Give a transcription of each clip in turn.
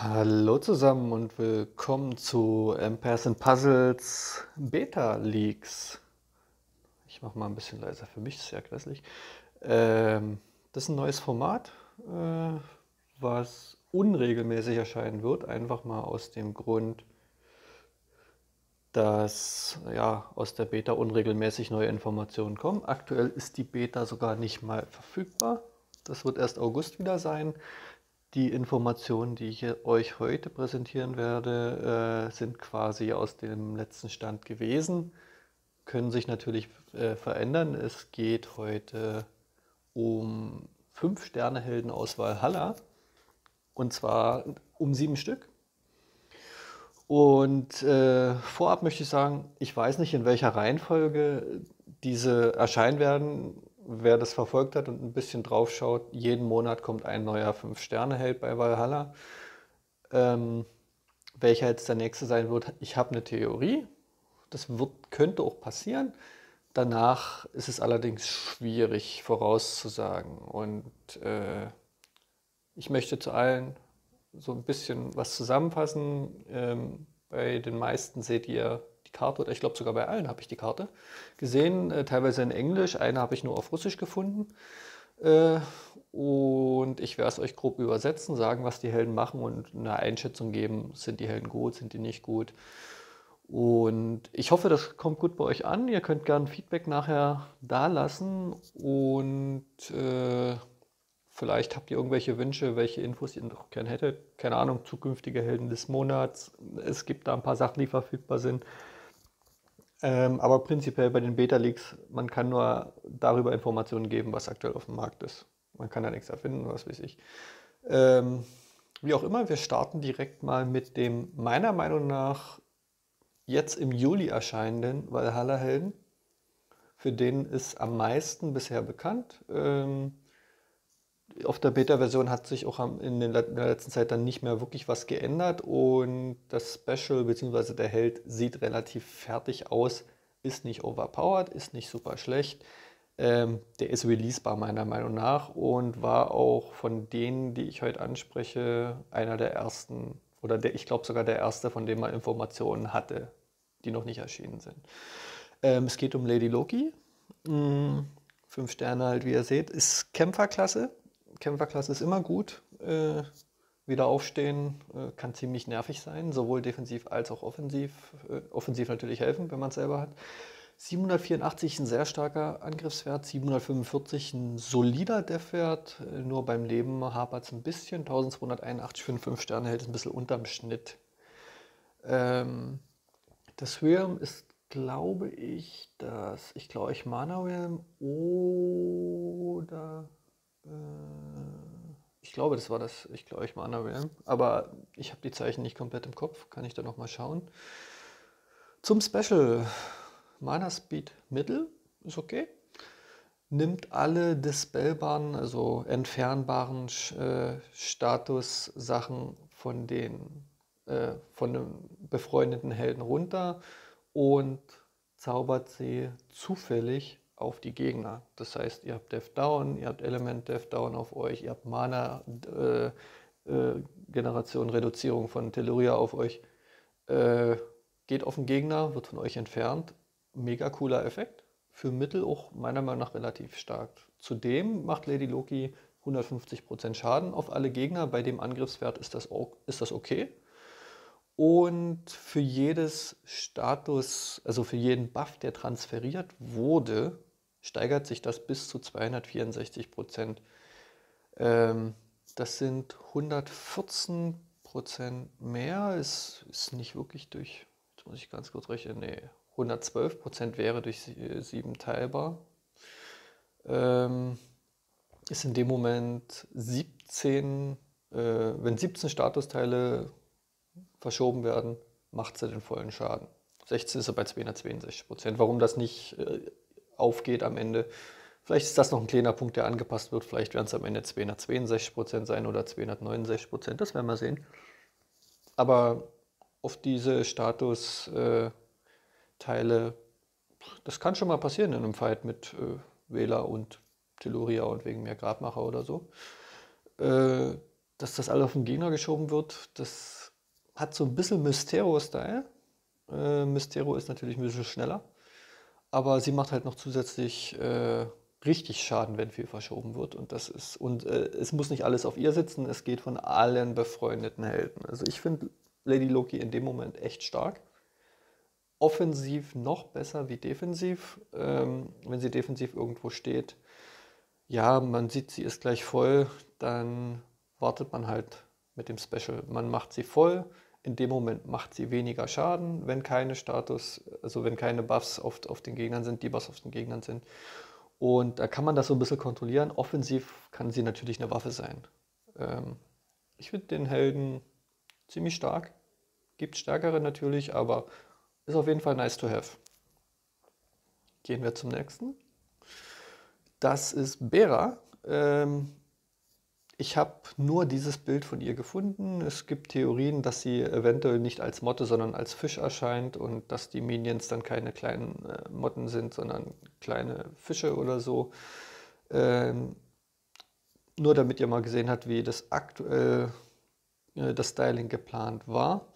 Hallo zusammen und willkommen zu Empires and Puzzles Beta Leaks. Ich mache mal ein bisschen leiser, für mich ist es sehr grässlich. Das ist ein neues Format, was unregelmäßig erscheinen wird, einfach mal aus dem Grund, dass ja aus der Beta unregelmäßig neue Informationen kommen. Aktuell ist die Beta sogar nicht mal verfügbar. Das wird erst August wieder sein. Die Informationen, die ich euch heute präsentieren werde, sind quasi aus dem letzten Stand gewesen, können sich natürlich verändern. Es geht heute um 5-Sterne-Helden aus Valhalla, und zwar um 7 Stück. Und vorab möchte ich sagen, ich weiß nicht, in welcher Reihenfolge diese erscheinen werden. Wer das verfolgt hat und ein bisschen drauf schaut, jeden Monat kommt ein neuer 5-Sterne-Held bei Valhalla. Ähm, Welcher jetzt der nächste sein wird, ich habe eine Theorie. Könnte auch passieren. Danach ist es allerdings schwierig vorauszusagen. Und ich möchte zu allen so ein bisschen was zusammenfassen. Bei den meisten seht ihr die Karte, oder ich glaube sogar bei allen habe ich die Karte gesehen, teilweise in Englisch, eine habe ich nur auf Russisch gefunden. Äh, und ich werde es euch grob übersetzen, sagen, was die Helden machen und eine Einschätzung geben, sind die Helden gut, sind die nicht gut. Und ich hoffe, das kommt gut bei euch an. Ihr könnt gerne Feedback nachher da lassen und vielleicht habt ihr irgendwelche Wünsche, welche Infos ihr noch gern hättet. Keine Ahnung, zukünftige Helden des Monats. Es gibt da ein paar Sachen, die verfügbar sind. Aber prinzipiell bei den Beta-Leaks, man kann nur darüber Informationen geben, was aktuell auf dem Markt ist. Man kann da nichts erfinden, was weiß ich. Ähm, Wie auch immer, wir starten direkt mal mit dem meiner Meinung nach jetzt im Juli erscheinenden Valhalla-Helden. Für den ist am meisten bisher bekannt. Auf der Beta-Version hat sich auch in der letzten Zeit dann nicht mehr wirklich was geändert und das Special bzw. der Held sieht relativ fertig aus, ist nicht overpowered, ist nicht super schlecht. Der ist releasebar meiner Meinung nach und war auch von denen, die ich heute anspreche, einer der ersten oder ich glaube sogar der erste, von dem man Informationen hatte, die noch nicht erschienen sind. Es geht um Lady Loki. 5 Sterne halt, wie ihr seht, ist Kämpferklasse. Kämpferklasse ist immer gut. Wieder aufstehen kann ziemlich nervig sein, sowohl defensiv als auch offensiv. Offensiv natürlich helfen, wenn man es selber hat. 784 ein sehr starker Angriffswert, 745 ein solider Def-Wert, nur beim Leben hapert es ein bisschen. 1281 für einen 5-Sterne-Held ist ein bisschen unterm Schnitt. Das Realm ist, glaube ich, ich glaube, ich Mana Realm oder ich glaube, das war das, ich glaube, ich Mana Realm, aber ich habe die Zeichen nicht komplett im Kopf, kann ich da nochmal schauen. Zum Special, Mana Speed Mittel, ist okay. Nimmt alle dispellbaren, also entfernbaren Status-Sachen von den befreundeten Helden runter und zaubert sie zufällig auf die Gegner. Das heißt, ihr habt Death Down, ihr habt Element Death Down auf euch, ihr habt Mana Generation, Reduzierung von Telluria auf euch. Äh, Geht auf den Gegner, wird von euch entfernt. Mega cooler Effekt. Für Mittel auch meiner Meinung nach relativ stark. Zudem macht Lady Loki 150% Schaden auf alle Gegner. Bei dem Angriffswert ist das okay. Und für jedes Status, also für jeden Buff, der transferiert wurde, steigert sich das bis zu 264%. Ähm, Das sind 114% mehr. Ist nicht wirklich durch, jetzt muss ich ganz kurz rechnen, nee, 112% wäre durch 7 teilbar. Ähm, Ist in dem Moment 17, wenn 17 Statusteile verschoben werden, macht sie den vollen Schaden. 16 ist er bei 262%. Warum das nicht aufgeht am Ende, vielleicht ist das noch ein kleiner Punkt, der angepasst wird. Vielleicht werden es am Ende 262% sein oder 269%. Das werden wir sehen. Aber auf diese Status-Teile, das kann schon mal passieren in einem Fight mit Wähler und Telluria und wegen mehr Grabmacher oder so. dass das alles auf den Gegner geschoben wird, das hat so ein bisschen Mystero-Style. Mystero ist natürlich ein bisschen schneller, aber sie macht halt noch zusätzlich richtig Schaden, wenn viel verschoben wird. Und es muss nicht alles auf ihr sitzen, es geht von allen befreundeten Helden. Also ich finde Lady Loki in dem Moment echt stark. Offensiv noch besser wie defensiv. Wenn sie defensiv irgendwo steht, ja, man sieht, sie ist gleich voll, dann wartet man halt mit dem Special. Man macht sie voll, in dem Moment macht sie weniger Schaden, wenn keine also wenn keine Buffs auf den Gegnern sind, Debuffs auf den Gegnern sind. Und da kann man das so ein bisschen kontrollieren. Offensiv kann sie natürlich eine Waffe sein. Ähm, Ich finde den Helden ziemlich stark. Gibt stärkere natürlich, aber ist auf jeden Fall nice to have. Gehen wir zum nächsten. Das ist Bera. Ich habe nur dieses Bild von ihr gefunden. Es gibt Theorien, dass sie eventuell nicht als Motte, sondern als Fisch erscheint und dass die Minions dann keine kleinen Motten sind, sondern kleine Fische oder so. Ähm, Nur damit ihr mal gesehen habt, wie das aktuell das Styling geplant war.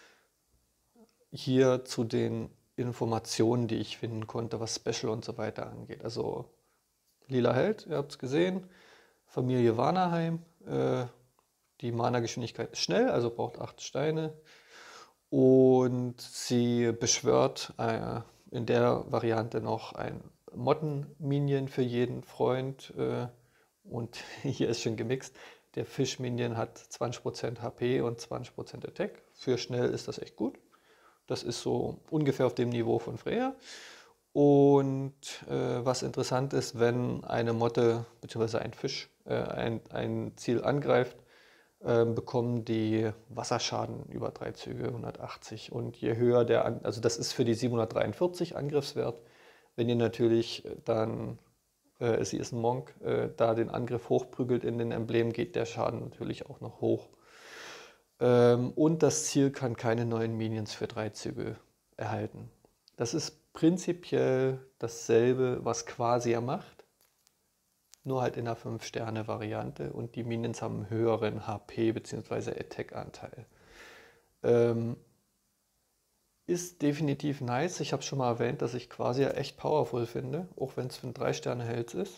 Hier zu den Informationen, die ich finden konnte, was Special und so weiter angeht. Also lila Held, ihr habt es gesehen. Familie Vanaheim. Die Mana-Geschwindigkeit ist schnell, also braucht 8 Steine. Und sie beschwört in der Variante noch ein Motten-Minion für jeden Freund. Und hier ist schon gemixt. Der Fisch-Minion hat 20% HP und 20% Attack. Für schnell ist das echt gut. Das ist so ungefähr auf dem Niveau von Freya. Und was interessant ist, wenn eine Motte bzw. ein Fisch ein Ziel angreift, bekommen die Wasserschaden über 3 Züge, 180. Und je höher also das ist für die 743 Angriffswert. Wenn ihr natürlich dann, sie ist ein Monk, da den Angriff hochprügelt in den Emblem, geht der Schaden natürlich auch noch hoch. Und das Ziel kann keine neuen Minions für 3 Züge erhalten. Das ist prinzipiell dasselbe, was Quasia macht, nur halt in der 5-Sterne-Variante und die Minions haben einen höheren HP- bzw. Attack-Anteil. Ist definitiv nice. Ich habe schon mal erwähnt, dass ich Quasia echt powerful finde, auch wenn es für einen 3-Sterne-Held ist.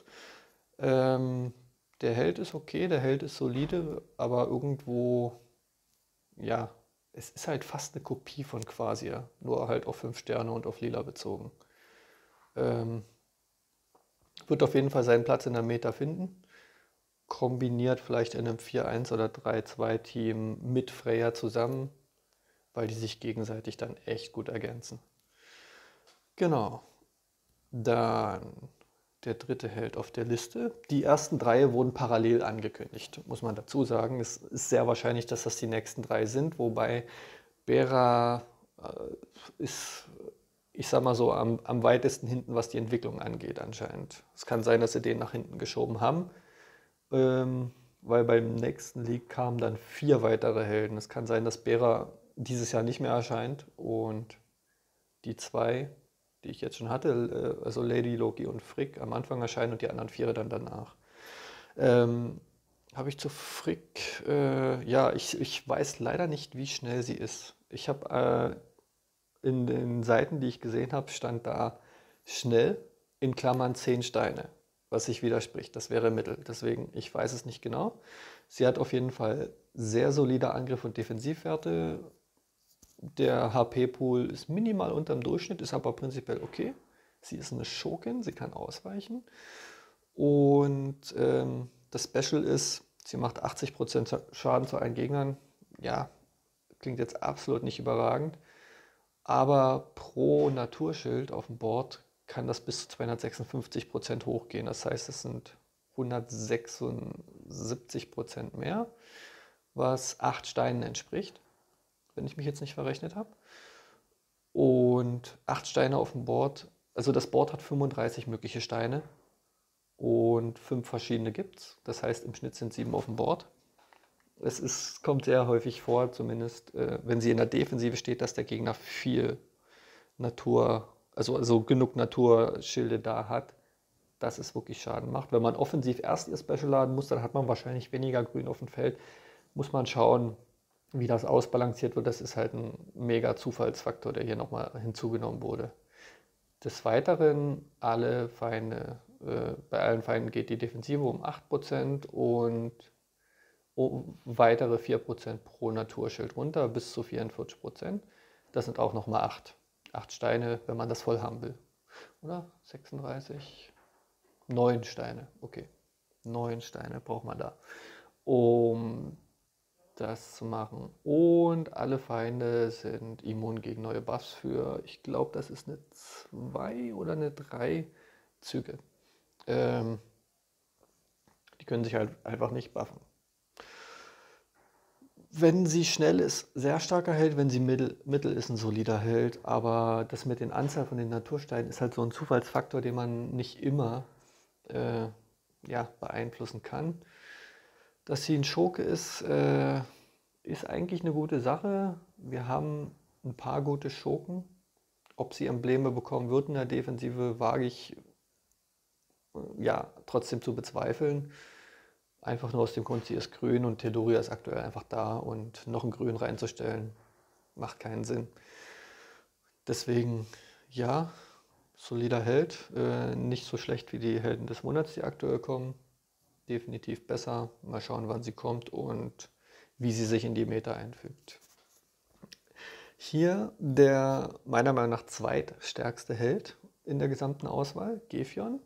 Der Held ist okay, der Held ist solide, aber irgendwo, ja, es ist halt fast eine Kopie von Quasia, nur halt auf 5 Sterne und auf Lila bezogen. Ähm, Wird auf jeden Fall seinen Platz in der Meta finden. Kombiniert vielleicht in einem 4-1 oder 3-2-Team mit Freya zusammen, weil die sich gegenseitig dann echt gut ergänzen. Genau. Dann der dritte Held auf der Liste. Die ersten 3 wurden parallel angekündigt, muss man dazu sagen. Es ist sehr wahrscheinlich, dass das die nächsten 3 sind, wobei Bera ist, ich sag mal so, am weitesten hinten, was die Entwicklung angeht anscheinend. Es kann sein, dass sie den nach hinten geschoben haben, weil beim nächsten League kamen dann 4 weitere Helden. Es kann sein, dass Bera dieses Jahr nicht mehr erscheint und die 2, die ich jetzt schon hatte, also Lady, Loki und Frick, am Anfang erscheinen und die anderen 4 dann danach. Habe ich zu Frick, ja, ich weiß leider nicht, wie schnell sie ist. Ich habe in den Seiten, die ich gesehen habe, stand da schnell in Klammern 10 Steine, was sich widerspricht. Das wäre Mittel. Deswegen, ich weiß es nicht genau. Sie hat auf jeden Fall sehr solide Angriff- und Defensivwerte. Der HP-Pool ist minimal unter dem Durchschnitt, ist aber prinzipiell okay. Sie ist eine Schurkin, sie kann ausweichen. Und das Special ist, sie macht 80% Schaden zu allen Gegnern. Ja, klingt jetzt absolut nicht überragend. Aber pro Naturschild auf dem Board kann das bis zu 256% hochgehen. Das heißt, es sind 176% mehr, was 8 Steinen entspricht, wenn ich mich jetzt nicht verrechnet habe. Und 8 Steine auf dem Board, also das Board hat 35 mögliche Steine und 5 verschiedene gibt es. Das heißt, im Schnitt sind 7 auf dem Board. Kommt sehr häufig vor, zumindest wenn sie in der Defensive steht, dass der Gegner viel Natur, also genug Naturschilde da hat, dass es wirklich Schaden macht. Wenn man offensiv erst ihr Special laden muss, dann hat man wahrscheinlich weniger Grün auf dem Feld. Muss man schauen, wie das ausbalanciert wird. Das ist halt ein mega Zufallsfaktor, der hier nochmal hinzugenommen wurde. Des Weiteren, bei allen Feinden geht die Defensive um 8% und weitere 4% pro Naturschild runter, bis zu 44%. Das sind auch nochmal 8 Steine, wenn man das voll haben will. Oder? 36? 9 Steine, okay. 9 Steine braucht man da, um das zu machen. Und alle Feinde sind immun gegen neue Buffs für, ich glaube, das ist eine 2 oder eine 3 Züge. Die können sich halt einfach nicht buffen. Wenn sie schnell ist, sehr starker Held, wenn sie mittel ist, ein solider Held. Aber das mit den Anzahl von den Natursteinen ist halt so ein Zufallsfaktor, den man nicht immer ja, beeinflussen kann. Dass sie ein Schurke ist eigentlich eine gute Sache. Wir haben ein paar gute Schurken. Ob sie Embleme bekommen wird in der Defensive, wage ich ja trotzdem zu bezweifeln. Einfach nur aus dem Grund, sie ist grün und Teluria ist aktuell einfach da und noch ein Grün reinzustellen, macht keinen Sinn. Deswegen, ja, solider Held. Nicht so schlecht wie die Helden des Monats, die aktuell kommen. Definitiv besser. Mal schauen, wann sie kommt und wie sie sich in die Meta einfügt. Hier der meiner Meinung nach zweitstärkste Held in der gesamten Auswahl, Gefion.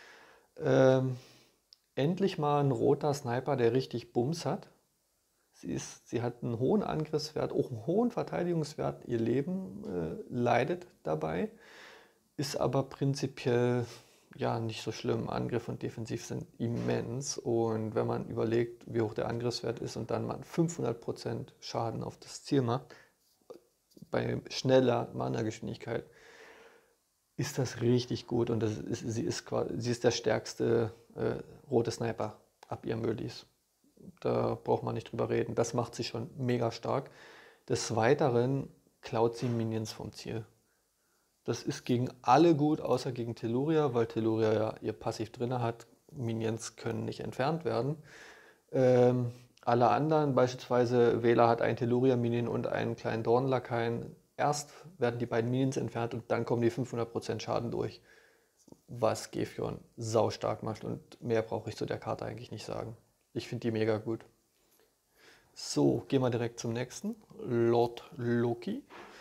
Endlich mal ein roter Sniper, der richtig Bums hat. Sie hat einen hohen Angriffswert, auch einen hohen Verteidigungswert. Ihr Leben leidet dabei, ist aber prinzipiell ja nicht so schlimm. Angriff und Defensiv sind immens. Und wenn man überlegt, wie hoch der Angriffswert ist und dann mal 500% Schaden auf das Ziel macht, bei schneller Mana-Geschwindigkeit, ist das richtig gut. Und sie ist der stärkste rote Sniper ab ihrem Release. Da braucht man nicht drüber reden. Das macht sie schon mega stark. Des Weiteren klaut sie Minions vom Ziel. Das ist gegen alle gut, außer gegen Teluria, weil Teluria ja ihr Passiv drin hat. Minions können nicht entfernt werden. Alle anderen, beispielsweise Vela hat einen Teluria-Minion und einen kleinen Dornlakaien. Erst werden die beiden Minions entfernt und dann kommen die 500% Schaden durch. Was Gefion saustark macht und mehr brauche ich zu der Karte eigentlich nicht sagen. Ich finde die mega gut. So, gehen wir direkt zum nächsten. Lord Loki.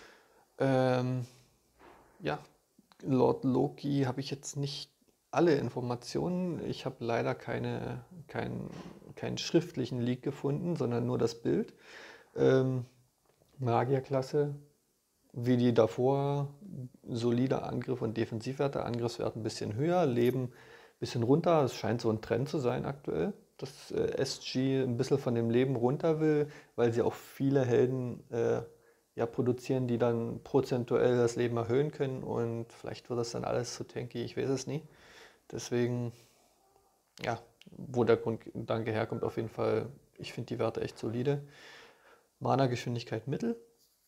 Ja, Lord Loki habe ich jetzt nicht alle Informationen. Ich habe leider keinen schriftlichen Leak gefunden, sondern nur das Bild. Magierklasse, wie die davor, solider Angriff und Defensivwerte, Angriffswert ein bisschen höher, Leben ein bisschen runter. Es scheint so ein Trend zu sein aktuell, dass SG ein bisschen von dem Leben runter will, weil sie auch viele Helden ja, produzieren, die dann prozentuell das Leben erhöhen können und vielleicht wird das dann alles zu tanky, ich weiß es nie. Deswegen, ja, wo der Grundgedanke herkommt, auf jeden Fall, ich finde die Werte echt solide. Mana-Geschwindigkeit mittel.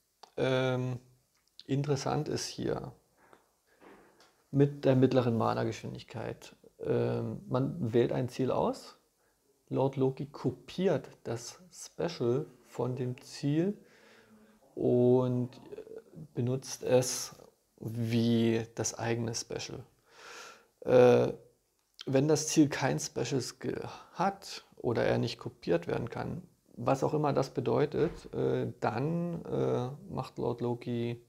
Interessant ist hier mit der mittleren Mana-Geschwindigkeit. Man wählt ein Ziel aus. Lord Loki kopiert das Special von dem Ziel und benutzt es wie das eigene Special. Wenn das Ziel kein Special Skill hat oder er nicht kopiert werden kann, was auch immer das bedeutet, dann macht Lord Loki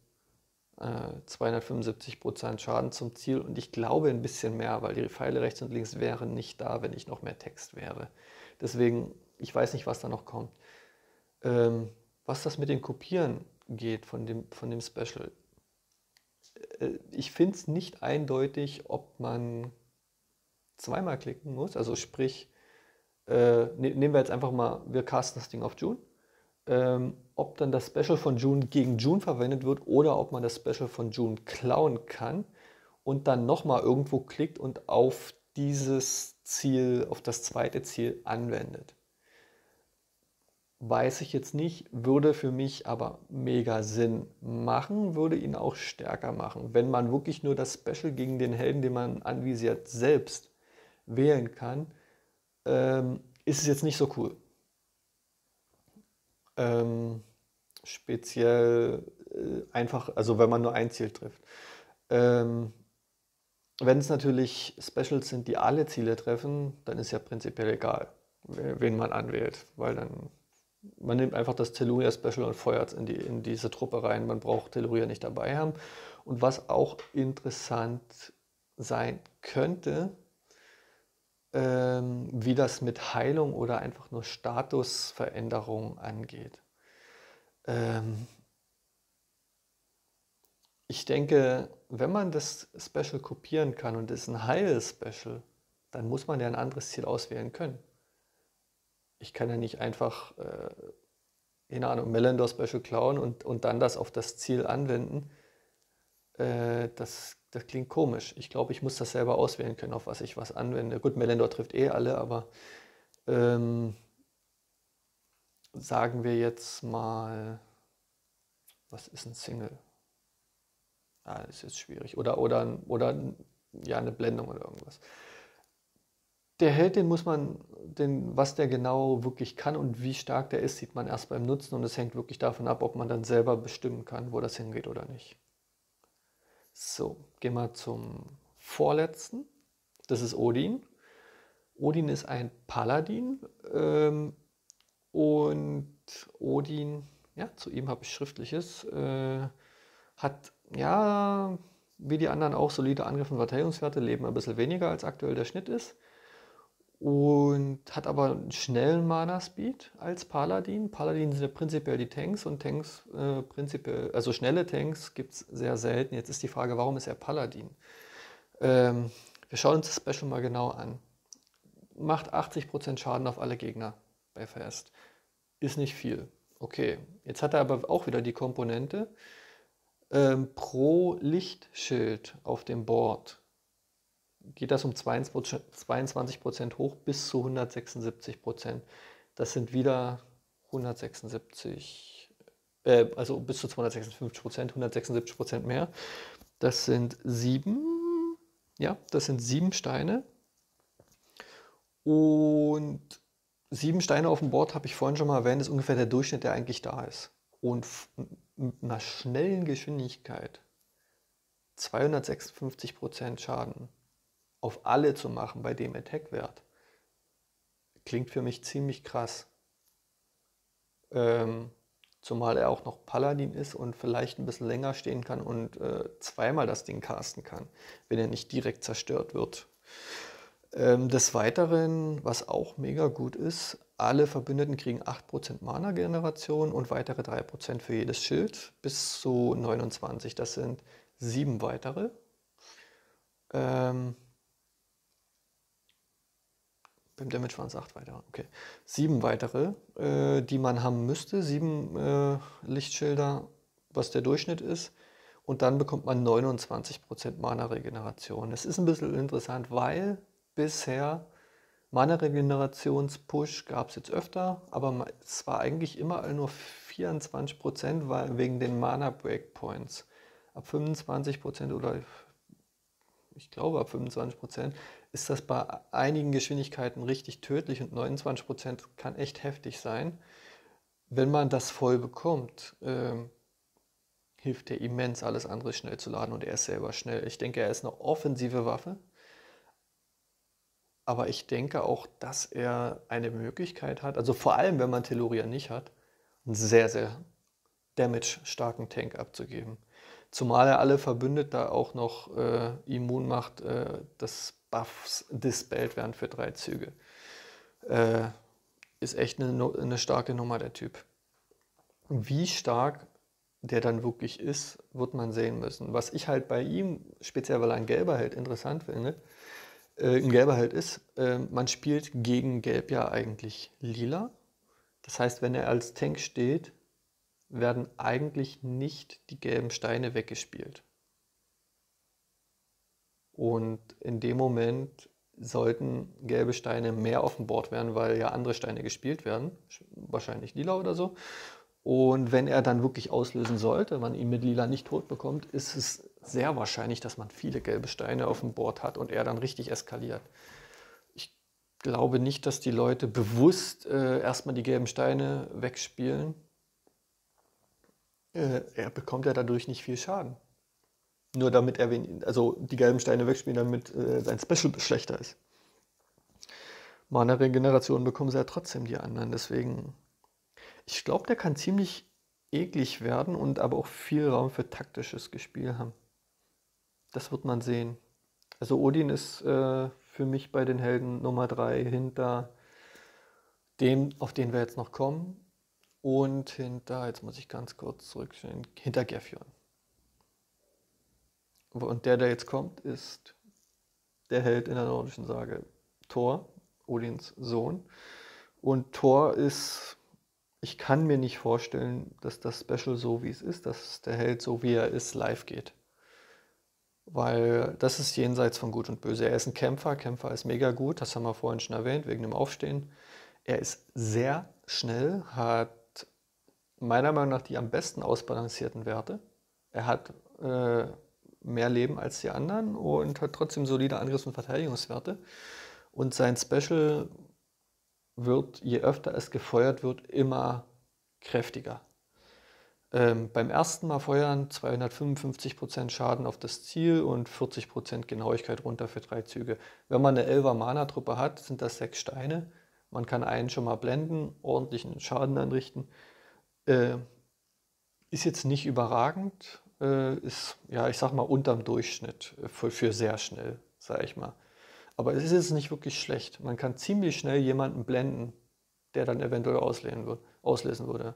275% Schaden zum Ziel und ich glaube ein bisschen mehr, weil die Pfeile rechts und links wären nicht da, wenn ich noch mehr Text wäre. Deswegen, ich weiß nicht, was da noch kommt. Was das mit dem Kopieren geht von dem Special, ich finde es nicht eindeutig, ob man zweimal klicken muss. Also sprich, nehmen wir jetzt einfach mal, wir casten das Ding auf June. Ob dann das Special von June gegen June verwendet wird oder ob man das Special von June klauen kann und dann nochmal irgendwo klickt und auf dieses Ziel, auf das zweite Ziel anwendet. Weiß ich jetzt nicht, würde für mich aber mega Sinn machen, würde ihn auch stärker machen. Wenn man wirklich nur das Special gegen den Helden, den man anvisiert, selbst wählen kann, ist es jetzt nicht so cool. Ähm, speziell einfach, also wenn man nur ein Ziel trifft. Ähm, wenn es natürlich Specials sind, die alle Ziele treffen, dann ist ja prinzipiell egal, wen man anwählt, weil dann man nimmt einfach das Telluria Special und feuert es in diese Truppe rein. Man braucht Telluria nicht dabei haben. Und was auch interessant sein könnte, wie das mit Heilung oder einfach nur Statusveränderung angeht. Ähm, ich denke, wenn man das Special kopieren kann und es ist ein Heil-Special, dann muss man ja ein anderes Ziel auswählen können. Ich kann ja nicht einfach, keine Ahnung, Melendor Special klauen und dann das auf das Ziel anwenden. Das klingt komisch. Ich glaube, ich muss das selber auswählen können, auf was ich was anwende. Gut, Melendor trifft eh alle, aber ähm, sagen wir jetzt mal, was ist ein Single? Ah, das ist jetzt schwierig. Oder ja, eine Blendung oder irgendwas. Der Held, den muss man, was der genau wirklich kann und wie stark der ist, sieht man erst beim Nutzen und es hängt wirklich davon ab, ob man dann selber bestimmen kann, wo das hingeht oder nicht. So, gehen wir zum vorletzten. Das ist Odin. Odin ist ein Paladin und Odin, ja, zu ihm habe ich Schriftliches, hat, ja, wie die anderen auch solide Angriff- und Verteidigungswerte, leben ein bisschen weniger als aktuell der Schnitt ist und hat aber einen schnellen Mana-Speed als Paladin. Paladin sind ja prinzipiell die Tanks und Tanks prinzipiell, also schnelle Tanks gibt es sehr selten. Jetzt ist die Frage, warum ist er Paladin? Ähm, wir schauen uns das Special mal genau an. Macht 80% Schaden auf alle Gegner bei Fast. Ist nicht viel. Okay, jetzt hat er aber auch wieder die Komponente pro Lichtschild auf dem Board geht das um 22% hoch bis zu 176%. Das sind wieder 176, also bis zu 256%, 176% mehr. Das sind 7, ja, das sind 7 Steine. Und 7 Steine auf dem Board, habe ich vorhin schon mal erwähnt, ist ungefähr der Durchschnitt, der eigentlich da ist. Und mit einer schnellen Geschwindigkeit 256% Schaden auf alle zu machen bei dem Attack-Wert, klingt für mich ziemlich krass. Ähm, zumal er auch noch Paladin ist und vielleicht ein bisschen länger stehen kann und zweimal das Ding casten kann, wenn er nicht direkt zerstört wird. Des Weiteren, was auch mega gut ist, alle Verbündeten kriegen 8% Mana-Generation und weitere 3% für jedes Schild bis zu 29. Das sind 7 weitere. Beim Damage waren es 8 weitere. Okay. 7 weitere, die man haben müsste. 7 Lichtschilder, was der Durchschnitt ist. Und dann bekommt man 29% Mana-Regeneration. Das ist ein bisschen interessant, weil bisher Mana-Regenerations-Push gab es jetzt öfter, aber es war eigentlich immer nur 24%, weil wegen den Mana-Breakpoints. Ab 25% oder ich glaube ab 25%, ist das bei einigen Geschwindigkeiten richtig tödlich und 29% kann echt heftig sein. Wenn man das voll bekommt, hilft der immens, alles andere schnell zu laden und er ist selber schnell. Ich denke, er ist eine offensive Waffe, aber ich denke auch, dass er eine Möglichkeit hat, also vor allem, wenn man Telluria nicht hat, einen sehr, sehr damage-starken Tank abzugeben. Zumal er alle Verbündete auch noch immun macht, dass Buffs dispelled werden für 3 Züge. Ist echt eine starke Nummer, der Typ. Wie stark der dann wirklich ist, wird man sehen müssen. Was ich halt bei ihm, speziell weil er ein gelber Held interessant finde, ein gelber Held ist, man spielt gegen Gelb ja eigentlich lila. Das heißt, wenn er als Tank steht, werden eigentlich nicht die gelben Steine weggespielt. Und in dem Moment sollten gelbe Steine mehr auf dem Board werden, weil ja andere Steine gespielt werden, wahrscheinlich lila oder so. Und wenn er dann wirklich auslösen sollte, man ihn mit lila nicht tot bekommt, ist es sehr wahrscheinlich, dass man viele gelbe Steine auf dem Board hat und er dann richtig eskaliert. Ich glaube nicht, dass die Leute bewusst erstmal die gelben Steine wegspielen, Er bekommt ja dadurch nicht viel Schaden. Nur damit er also die gelben Steine wegspielen, damit sein Special schlechter ist. Mana-Regeneration bekommen sie ja trotzdem die anderen. Deswegen, ich glaube, der kann ziemlich eklig werden und aber auch viel Raum für taktisches Gespiel haben. Das wird man sehen. Also Odin ist für mich bei den Helden Nummer 3 hinter dem, auf den wir jetzt noch kommen. Und hinter, jetzt muss ich ganz kurz zurückstellen, hinter Gefjon. Und der jetzt kommt, ist der Held in der nordischen Sage Thor, Odins Sohn. Und Thor ist, ich kann mir nicht vorstellen, dass das Special so wie es ist, dass der Held so wie er ist live geht. Weil das ist jenseits von Gut und Böse. Er ist ein Kämpfer, Kämpfer ist mega gut, das haben wir vorhin schon erwähnt, wegen dem Aufstehen. Er ist sehr schnell, hat meiner Meinung nach die am besten ausbalancierten Werte. Er hat mehr Leben als die anderen und hat trotzdem solide Angriffs- und Verteidigungswerte. Und sein Special wird, je öfter es gefeuert wird, immer kräftiger. Beim ersten Mal feuern 255% Schaden auf das Ziel und 40% Genauigkeit runter für 3 Züge. Wenn man eine 11er Mana-Truppe hat, sind das 6 Steine. Man kann einen schon mal blenden, ordentlichen Schaden anrichten. Ist jetzt nicht überragend, ist, ja, ich sag mal, unterm Durchschnitt für sehr schnell, sage ich mal. Aber es ist jetzt nicht wirklich schlecht. Man kann ziemlich schnell jemanden blenden, der dann eventuell auslesen würde.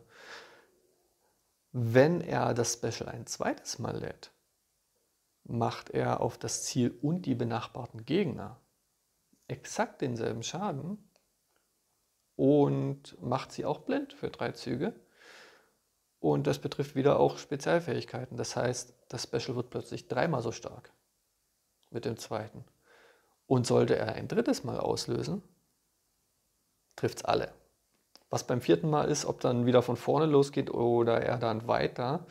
Wenn er das Special ein zweites Mal lädt, macht er auf das Ziel und die benachbarten Gegner exakt denselben Schaden und macht sie auch blind für 3 Züge. Und das betrifft wieder auch Spezialfähigkeiten. Das heißt, das Special wird plötzlich 3-mal so stark mit dem zweiten. Und sollte er ein drittes Mal auslösen, trifft es alle. Was beim 4. Mal ist, ob dann wieder von vorne losgeht oder er dann weiter,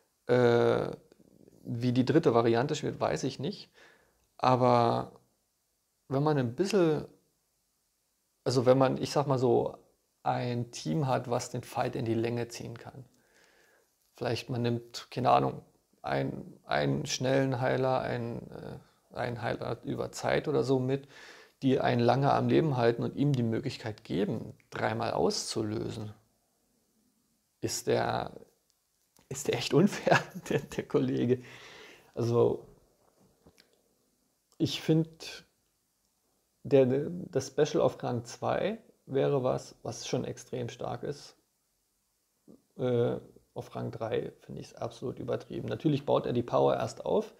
wie die dritte Variante spielt, weiß ich nicht. Aber wenn man ein bisschen, also wenn man, ich sag mal so, ein Team hat, was den Fight in die Länge ziehen kann. Vielleicht man nimmt, keine Ahnung, einen schnellen Heiler, einen Heiler über Zeit oder so mit, die einen lange am Leben halten und ihm die Möglichkeit geben, 3-mal auszulösen. Ist der, ist der echt unfair, der Kollege. Also ich finde, das Special auf Rang 2 wäre was schon extrem stark ist. Auf Rang 3 finde ich es absolut übertrieben. Natürlich baut er die Power erst auf,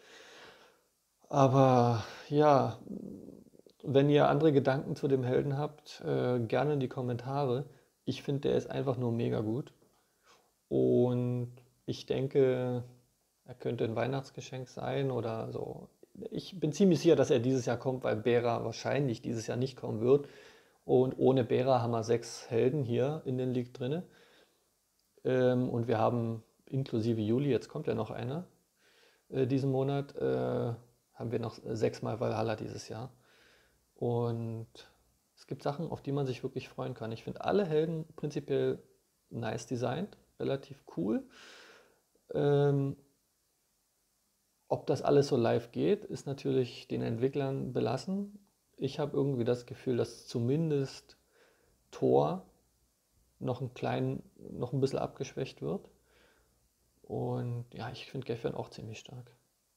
aber ja, wenn ihr andere Gedanken zu dem Helden habt, gerne in die Kommentare. Ich finde, der ist einfach nur mega gut. Und ich denke, er könnte ein Weihnachtsgeschenk sein oder so. Ich bin ziemlich sicher, dass er dieses Jahr kommt, weil Bera wahrscheinlich dieses Jahr nicht kommen wird. Und ohne Bera haben wir 6 Helden hier in den League drin. Und wir haben inklusive Juli, jetzt kommt ja noch einer, diesen Monat, haben wir noch 6-mal Valhalla dieses Jahr. Und es gibt Sachen, auf die man sich wirklich freuen kann. Ich finde alle Helden prinzipiell nice designt, relativ cool. Ähm, Ob das alles so live geht, ist natürlich den Entwicklern belassen. Ich habe irgendwie das Gefühl, dass zumindest Thor noch ein bisschen abgeschwächt wird. Und ja, ich finde Gefjon auch ziemlich stark.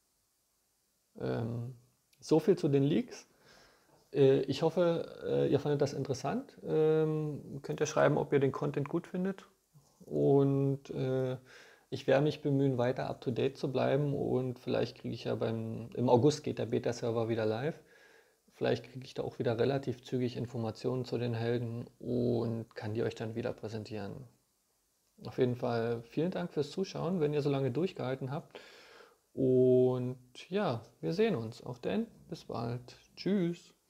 So viel zu den Leaks. Ich hoffe, ihr fandet das interessant. Könnt ihr schreiben, ob ihr den Content gut findet. Und ich werde mich bemühen, weiter up to date zu bleiben. Und vielleicht kriege ich ja im August geht der Beta-Server wieder live. Vielleicht kriege ich da auch wieder relativ zügig Informationen zu den Helden und kann die euch dann wieder präsentieren. Auf jeden Fall vielen Dank fürs Zuschauen, wenn ihr so lange durchgehalten habt. Und ja, wir sehen uns. Auf denn, bis bald. Tschüss.